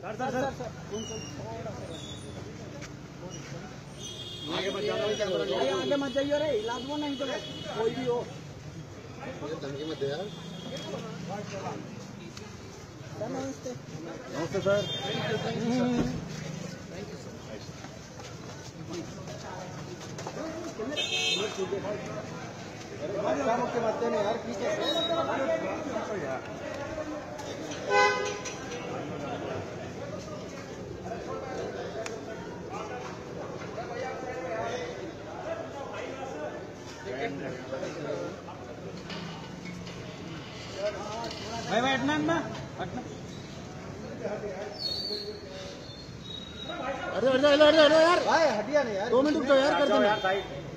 आगे मत जाइए रे, इलाज वो नहीं तो कोई भी हो धमकी मत दे यार। नमस्ते नमस्ते सर। के मत देने यार, ठीक है भाई बैठना ना। अरे यार भाई हटिया नहीं यार, 2 मिनट रुक जाओ यार, कर दो यार।